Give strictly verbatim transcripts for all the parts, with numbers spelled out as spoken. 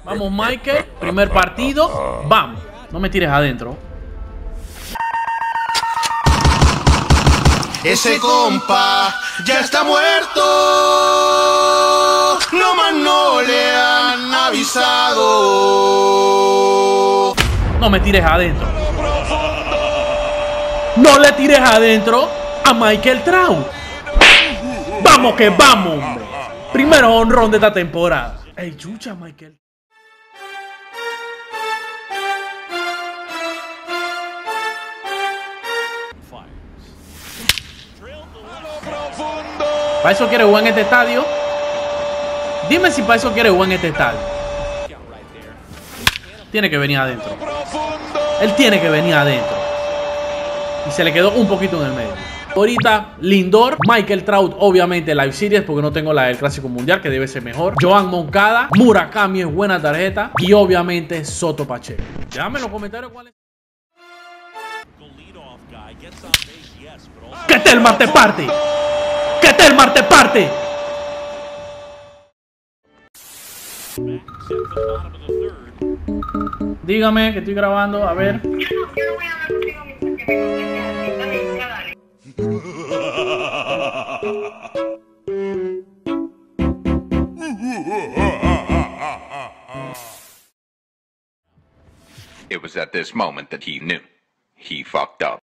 Vamos, Michael. Primer partido. Vamos. No me tires adentro. Ese compa ya está muerto. No más no le han avisado. No me tires adentro. No le tires adentro a Michael Trout. Vamos que vamos, hombre. Primero honrón de esta temporada. Ey, chucha, Michael. ¿Para eso quiere jugar en este estadio? Dime si para eso quiere jugar en este estadio. Tiene que venir adentro. Él tiene que venir adentro. Y se le quedó un poquito en el medio. Ahorita, Lindor, Michael Trout, obviamente Live Series, porque no tengo la del Clásico Mundial, que debe ser mejor. Joan Moncada, Murakami es buena tarjeta. Y obviamente Soto Pacheco. Déjame en los comentarios cuál es. ¡Que Telmar te parte! ¡Que Telmar te parte! Dígame que estoy grabando, a ver. Yo no, yo no voy a hablar contigo mientras que me contestes. Dale, ya dale. It was at this moment that he knew. He fucked up.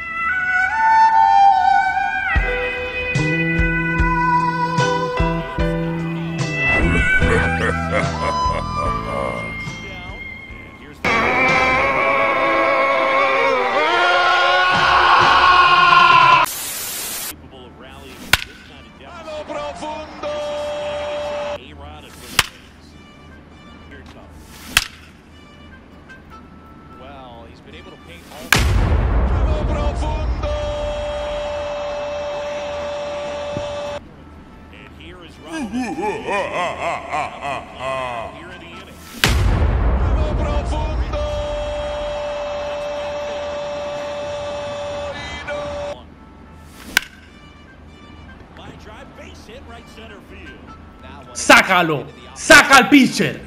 ¡Sácalo! ¡Saca al pitcher!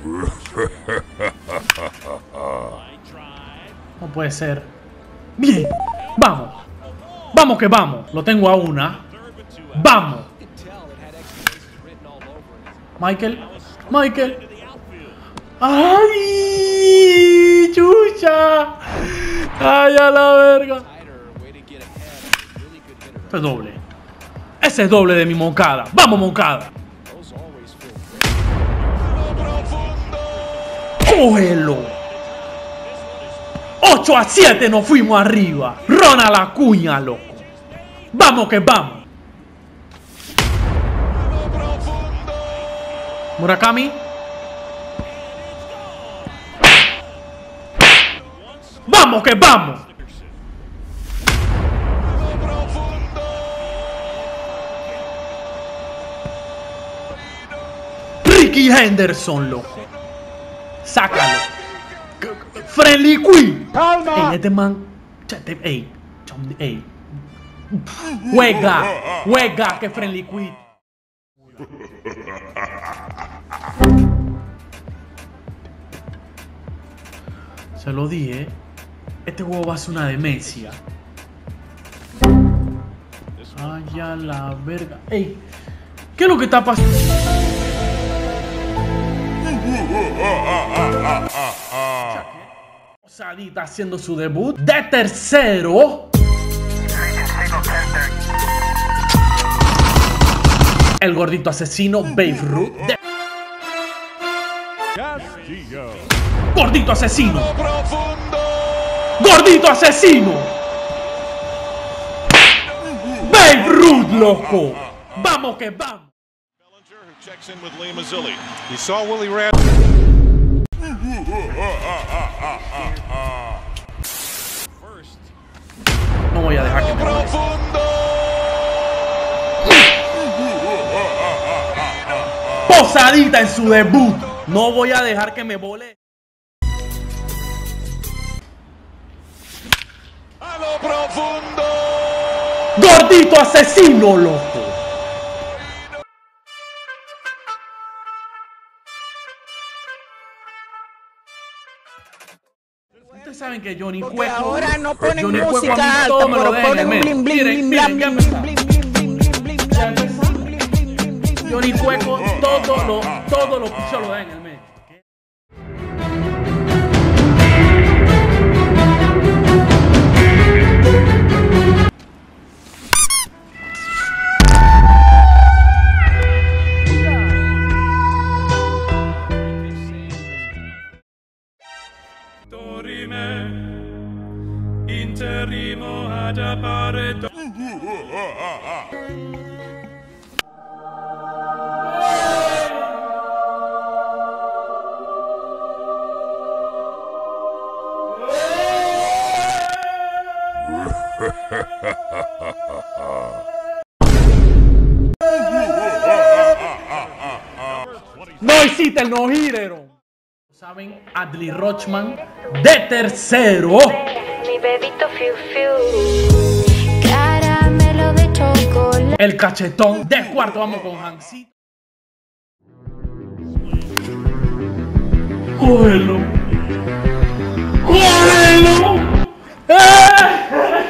No puede ser. Bien, vamos. Vamos que vamos. Lo tengo a una. Vamos. Michael. Michael. ¡Ay! ¡Chucha! ¡Ay, a la verga! Ese es doble. Ese es doble de mi Moncada. ¡Vamos, Moncada! ¡Cógelo! ocho a siete nos fuimos arriba. Ronald Acuña, loco. Vamos que vamos. Murakami. Vamos que vamos. Ricky Henderson, loco. Sácalo. Friendly Queen. Ey, este man. Ey, ey. Juega. Juega que Friendly Queen. Se lo dije. Este juego va a ser una demencia. Ay, a la verga. Ey, ¿qué es lo que está pasando? Osadita haciendo su debut de tercero. El gordito asesino Babe Ruth. De... Gordito asesino. Gordito asesino. Babe Ruth, loco. Vamos que vamos. Checks in with Lee Mazzilli. He saw Willie Rad. No voy a dejar que me vole. Posadita en su debut. No voy a dejar que me vole. A lo profundo. Gordito asesino, loco. saben que Johnny Porque Cueco. ahora no ponen Johnny Cueco música a mí alta, todo me lo pero deja en el ponen medio. bling, bling, Miren, bling, miren, bling, ya bling, empezamos. bling, bling, bling, bling, bling, Ya bling, empezamos. bling, bling, bling, bling, bling. Johnny Cueco, todo lo, todo lo pichos lo da en el medio. Interrimo ad appare. No hiciste el no-hitter. Saben, Adley Rochman de tercero. Mi bebito fiu fiu, caramelo de chocolate. El cachetón de cuarto. Vamos con Hansito. Cógelo. Cógelo. ¡Eh!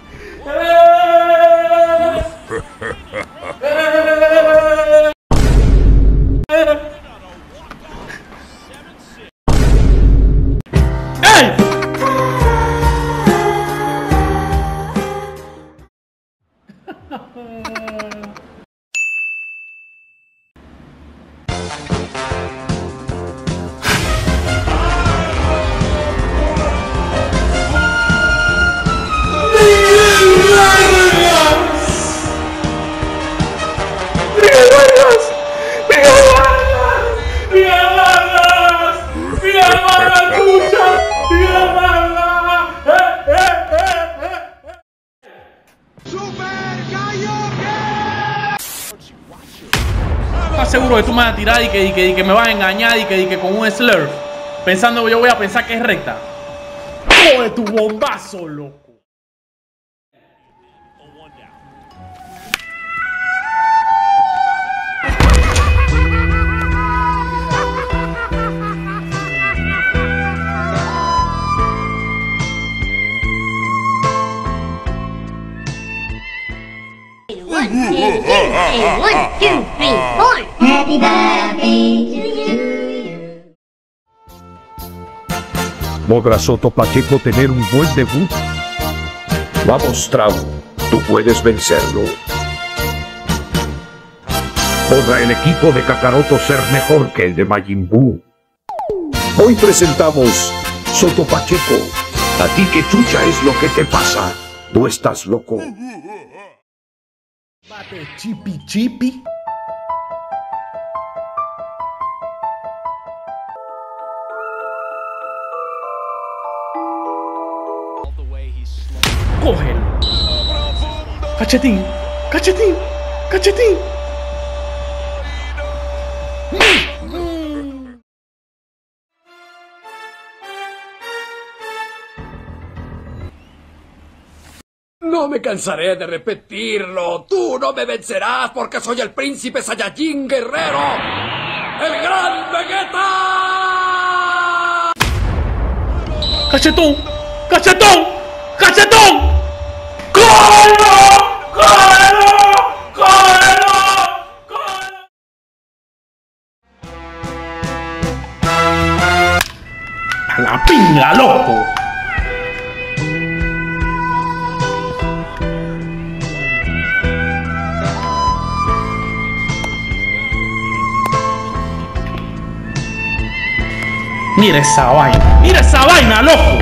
¿Estás seguro que tú me vas a tirar y que, y que, y que me vas a engañar y que, y que con un slurp? Pensando que yo voy a pensar que es recta. ¡Coge tu bombazo, loco! One, two, three, four. Happy birthday to you. ¿Podrá Soto Pacheco tener un buen debut? Vamos, Trau, tú puedes vencerlo. ¿Podrá el equipo de Kakaroto ser mejor que el de Majin Buu? Hoy presentamos Soto Pacheco. ¿A ti qué chucha es lo que te pasa? ¿Tú estás loco? Bate chipi chipi. Cógelo. Cachetín, cachetín, cachetín. No me cansaré de repetirlo. Tú no me vencerás porque soy el príncipe Saiyajin guerrero. ¡El gran Vegeta! ¡Cachetón! ¡Cachetón! ¡Cachetón! ¡Cógelo! ¡Cógelo! ¡Cógelo! ¡Cógelo! ¡A la pinga, loco! Mira esa vaina, mira esa vaina, loco.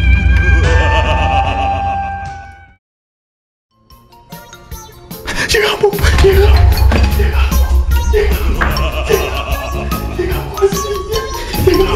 Llegamos, llegamos, llegamos, llegamos, llegamos, llegamos, llegamos.